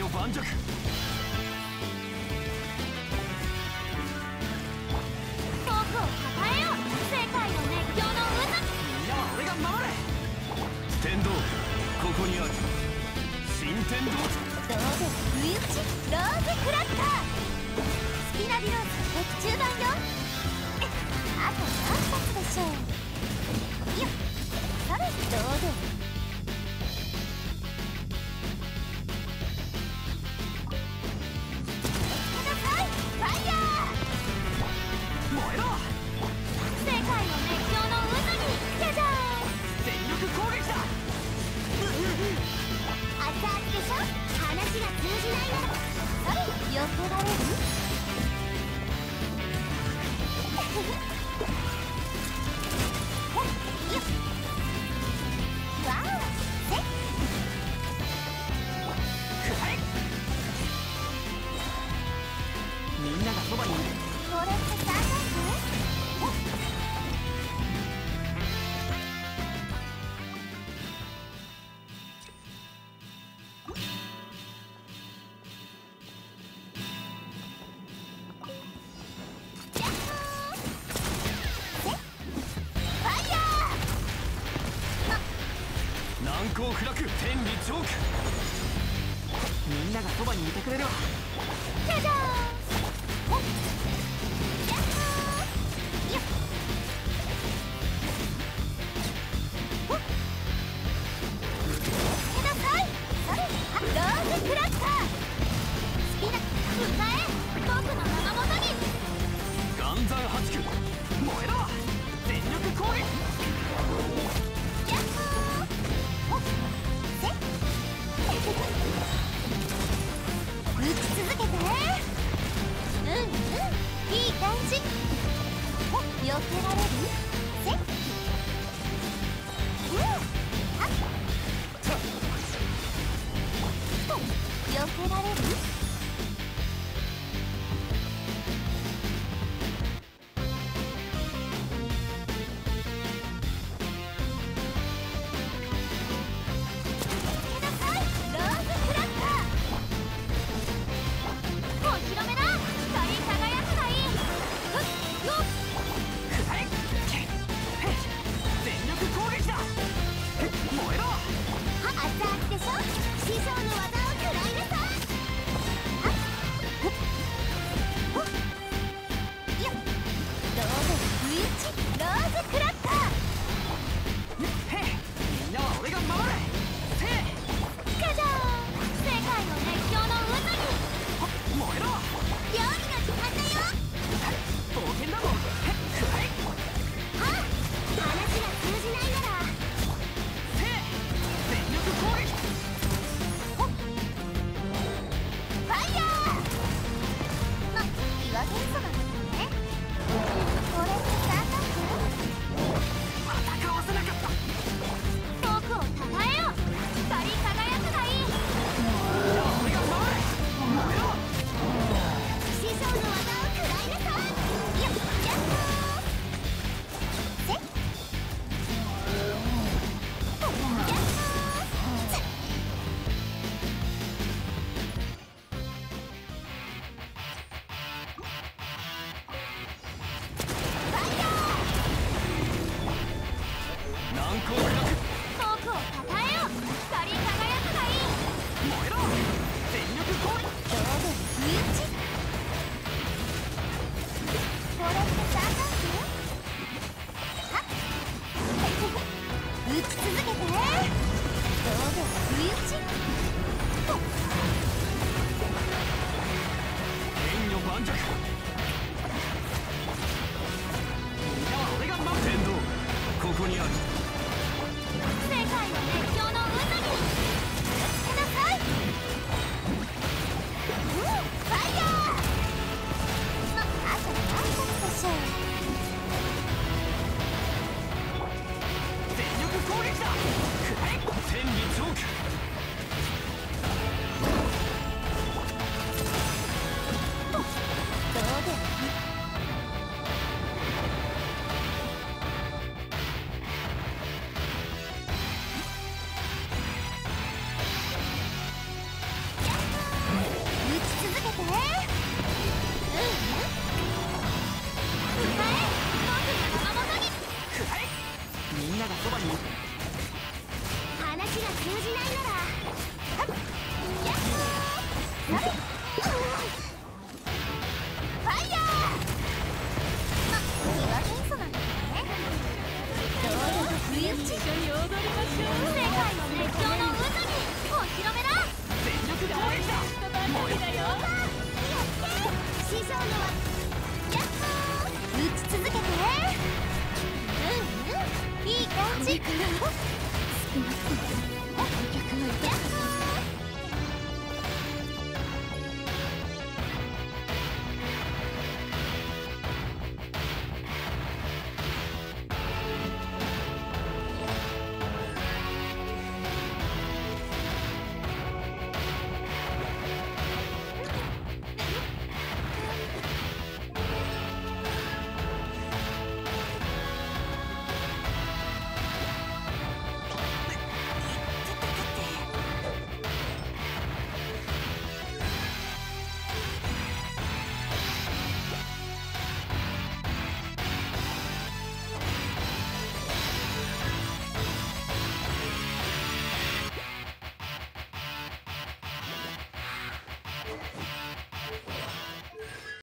女盤石。 遠くを抱えよう世界の熱狂の渦。 みんなは俺が守れ。天道ここにある。新天道どうで不意打ちローズクラッカー。スピナディローズ劇中版よ。あと何発でしょう。よっそれどうで避けられる？ みんながそばにいる。 これって3回難攻不落天理チョーク。みんながそばにいてくれるわ。 じゃじゃーん。ローズクラッカー。スピナ迎え僕の名のもとに。 岩山八九燃えろ。全力攻撃。 ヤッホー。せっ打ち続けて。いい感じ。避けられる？せっ避けられる？ ここにある。 世界の熱狂の渦にください。ファイヤー。あと何発でしょう。 全力攻撃だ。天理チョーク。 どうファイヤー。ま、気が元素なんだね。どうぞ不意打ち。一緒に踊りましょう。世界の熱狂の渦にお披露目だ。 全力で応援だ。もうよやって師匠のはやっほー。打ち続けて。いい感じ。少なくとも観客がいた。やっほー。